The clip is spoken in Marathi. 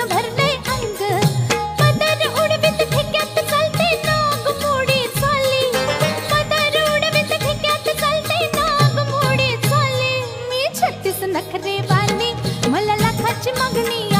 भरले अंग पदर उडवीत ठेक्यात चालते नाग मोडी चाली पदर उडवीत ठेक्यात चालते नाग मोडी चाली मी 36 नखरे वाली मला लाखाची मागणी